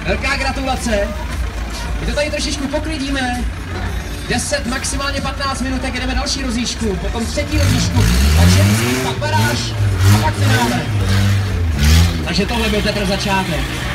Velká gratulace. My to tady trošičku poklidíme. 10, maximálně 15 minutek, jdeme další rozjížďku, potom třetí rozjížďku, pak ženský, pak baráž a pak finále. Takže tohle byl teprve začátek.